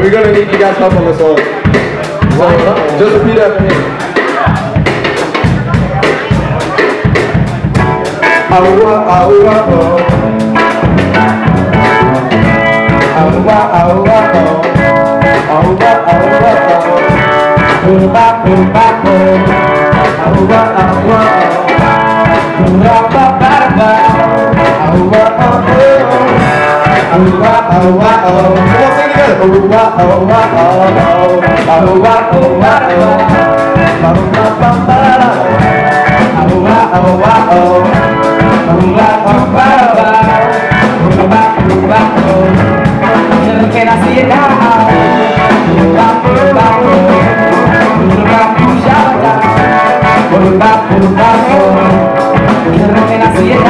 we're gonna need you guys' help on this one. So just repeat after me. Awa awa oh. Awa awa oh. Awa awa oh. Uba uba oh. Awa awa oh. Uba ba ba ba. Awa oh oh. Awa awa oh. Come on, sing together. Awa awa oh. Awa awa oh. Ba ba ba ba. Awa awa oh. Can I see it now? Can I see it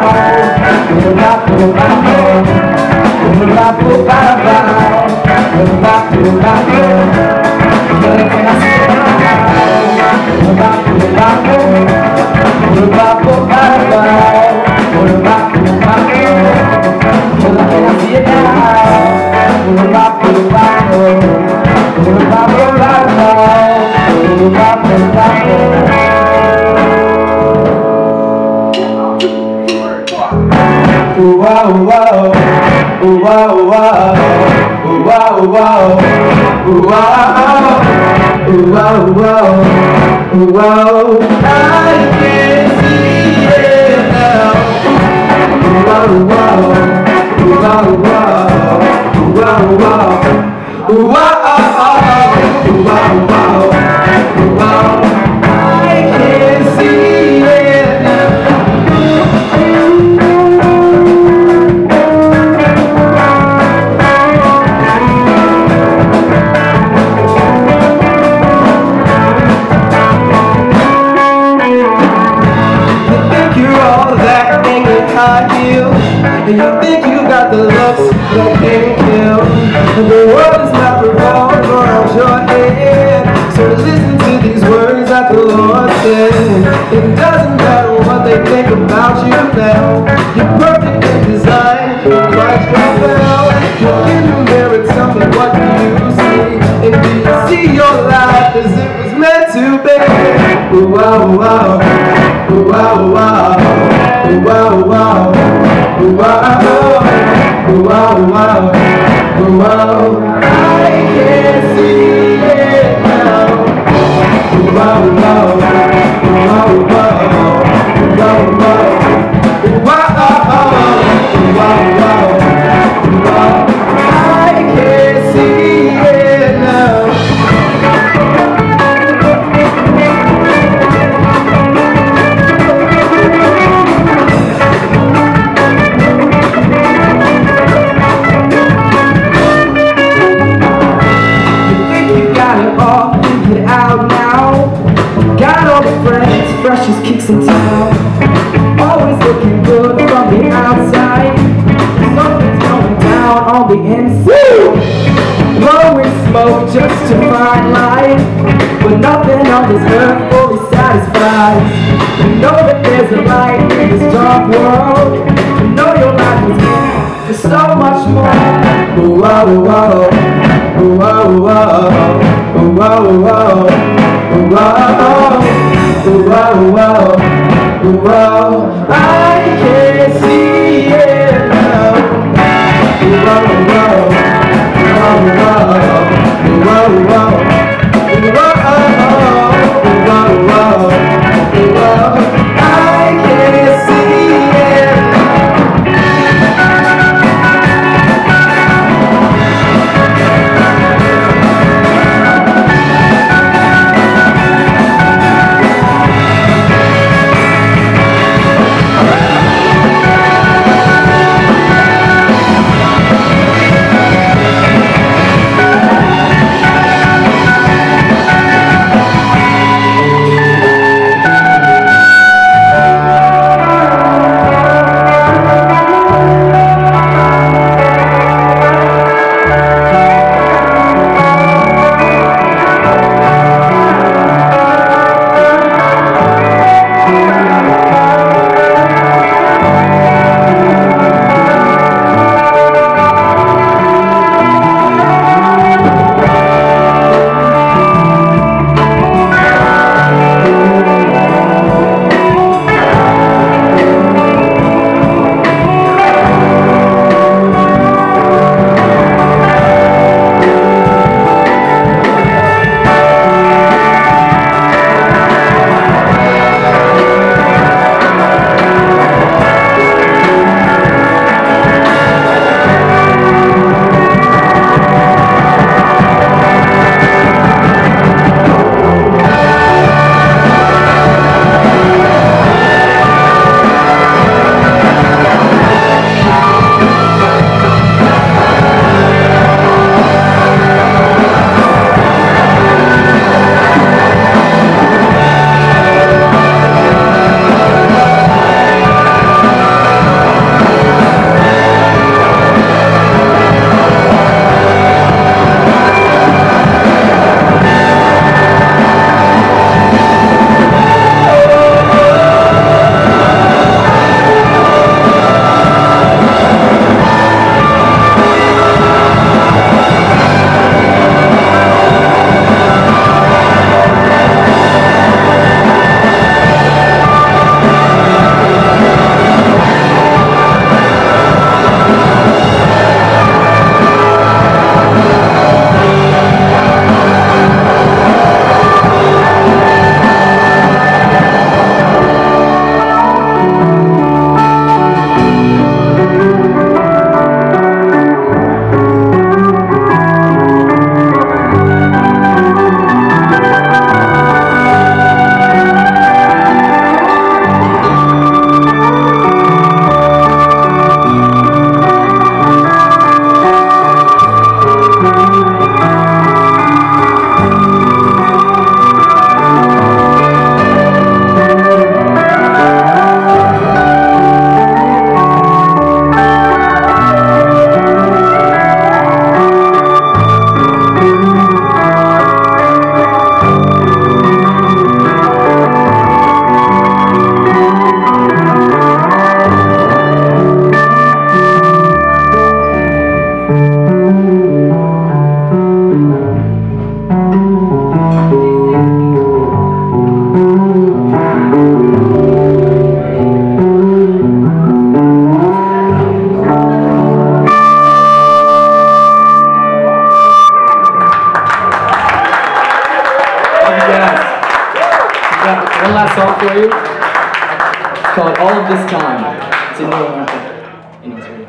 I can see it now. And you think you got the looks that can kill. And the world is not revolving around your head. So listen to these words that the Lord said. It doesn't matter what they think about you now. You're perfect in design, you're Christ yourself. Look in the mirror, tell me what do you see? And do you see your life as it was meant to be? Ooh, wow, wow. Ooh, wow, wow. Ooh, wow, wow. Ooh, wow, ooh, wow, wow, ooh, wow. I can see it now. Ooh, wow, wow, ooh, wow, wow, ooh, wow, wow, ooh, wow, ooh, wow. I can see it now. Freshest kicks in town, always looking good from the outside. Something's going down on the inside. Blowing smoke just to find light, but nothing on this earth fully satisfies. You know that there's a light in this dark world. You know your life was meant for so much more. Ooh, wow, wow. Ooh, wow, wow. Ooh, wow, wow. Ooh, wow. Ooh, wow, wow, ooh, wow, I can see it now. Ooh, wow, wow, ooh, wow, wow, ooh, wow, wow, ooh, wow, wow, ooh, wow, I can see it It's called All of This Time. It's in New York. In Australia.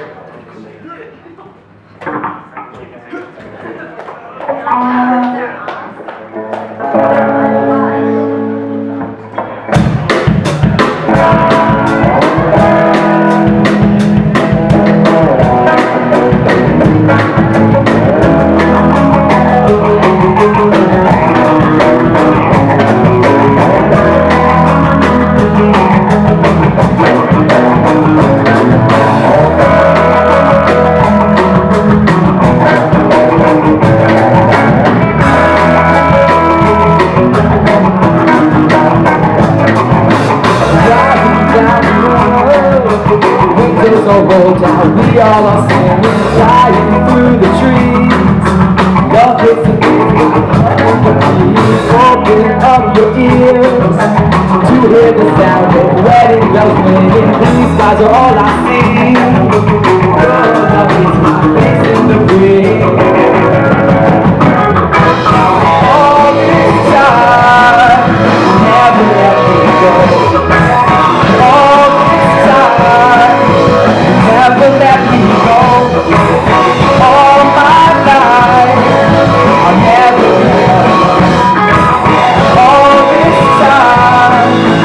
We all are singing, flying through the trees. Love is a gift, open up your ears to hear the sound of wedding bells ringing. These skies are all I see. Love is my face in the breeze. All this time, never let me go. All this time, never let me go. All my life, I'll never be alone. All this time.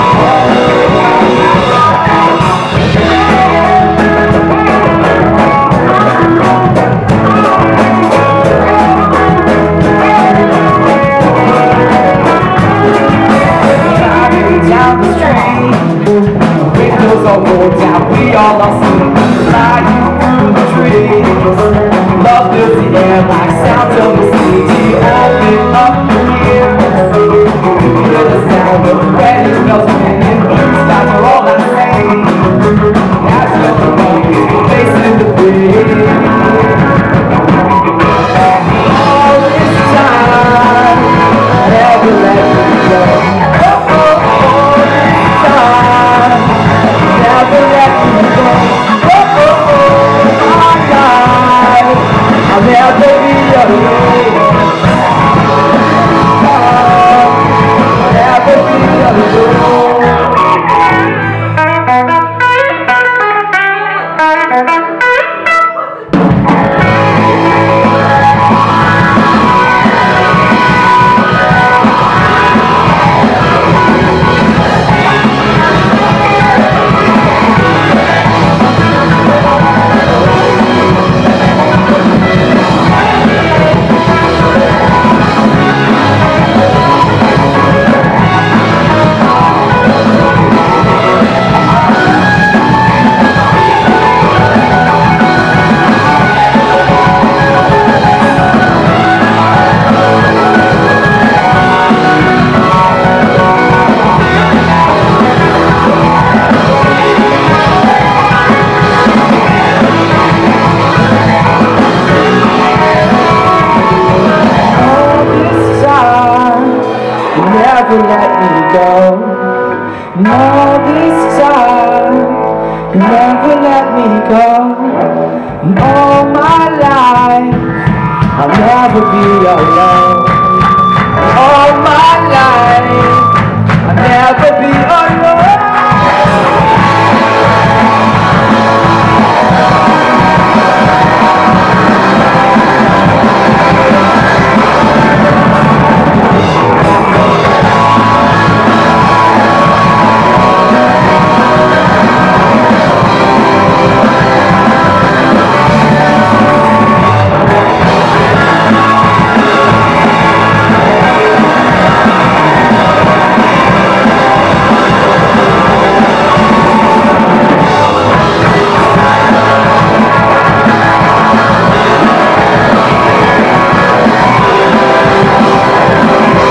Driving down the street, windows all rolled down, we all are singing. Flying through the trees, love fills the air like sounds of the sea. Open up your ears, hear the sound of wedding bells ringing. Blue skies are all I see. That's your love, face in the breeze. All this time, never let me go. All this time, never let me go. I'll never be alone. I'll never be alone. Never let me go. And all this time, you never let me go. And all my life, I'll never be alone. All my life, I'll never be alone.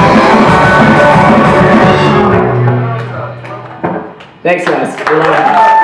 Thanks, guys.